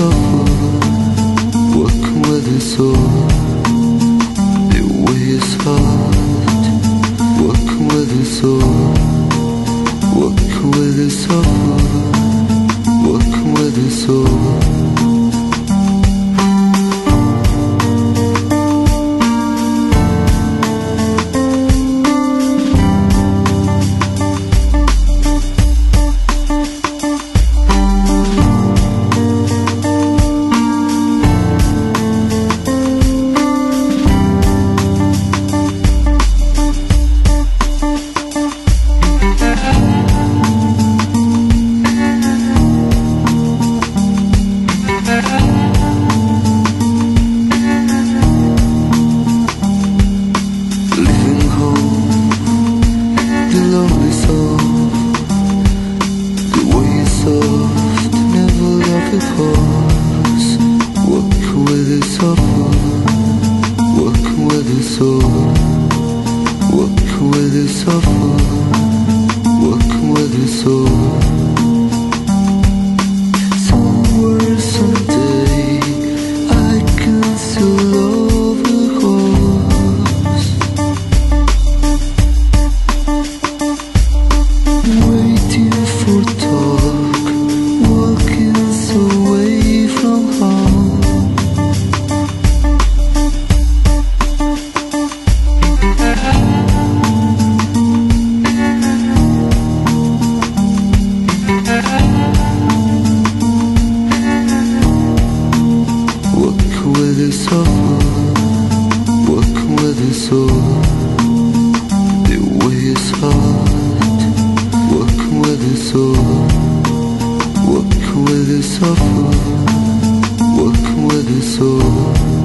suffer, working with the soul. The way is hard, working with the soul, working with the suffer, working with the soul. Working with the suffer, working with the soul, working with the suffer, working with the soul. Somewhere, someday, I can still love a horse, waiting for talk, walking away from home. Working with the suffer, working with the soul. The way is hard, working with the soul, working with the suffer, working with the soul.